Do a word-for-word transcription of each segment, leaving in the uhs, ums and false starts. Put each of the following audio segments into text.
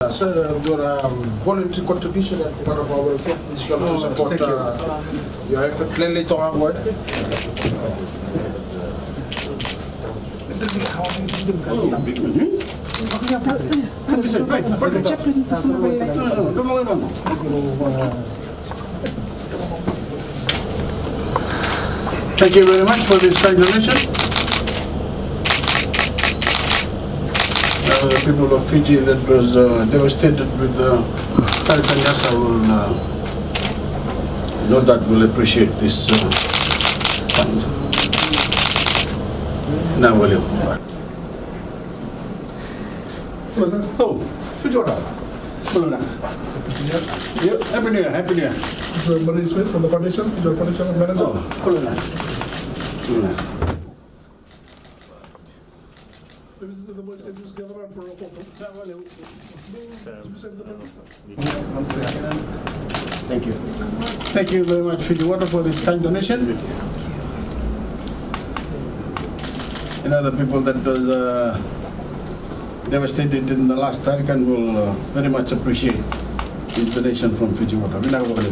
So your um, voluntary contribution at part of our effort is well to support uh, your effort. Clearly, to our work. Thank you very much for this kind donation. Uh, the people of Fiji that was uh, devastated with uh, Hurricane Yasa will uh, no doubt will appreciate this uh, fund. Now, will you? Oh, Fiji water. Yeah, happy New Year, happy New Year. This is Marie Smith from the foundation, Fiji Foundation Manager. Oh, The boys can just gather around for a photo. Thank you. Thank you very much, Fiji Water, for this kind donation. And other people that was uh, devastated in the last hurricane will uh, very much appreciate this donation from Fiji Water. Good afternoon.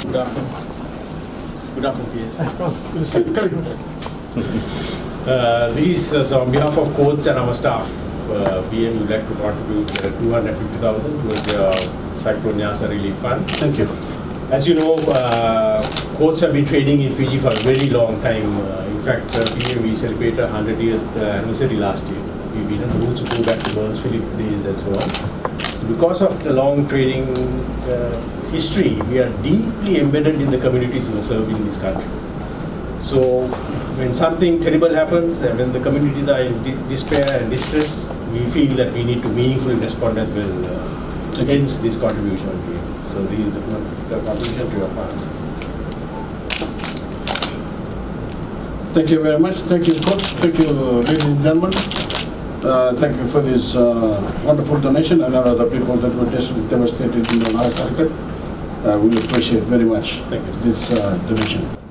Good afternoon, please. Uh, these, uh, so on behalf of courts and our staff, uh, B M would like to contribute uh, two hundred fifty thousand towards the uh, Cyclone Yasa Relief Fund. Thank you. As you know, uh, courts have been trading in Fiji for a very long time. Uh, in fact, uh, B M we celebrated our one hundred year uh, anniversary last year. We've been on the roots to go back to Burns Philip days and so on. So because of the long trading uh, history, we are deeply embedded in the communities who serve in this country. So when something terrible happens and when the communities are in despair and distress, we feel that we need to meaningfully respond as well. Uh, hence this contribution. So this is the, the contribution to your fund. Thank you very much. Thank you, Coach. Thank you, ladies and gentlemen. Uh, thank you for this uh, wonderful donation, and other people that were devastated in the last circuit. Uh, we appreciate very much Thank you. this uh, donation.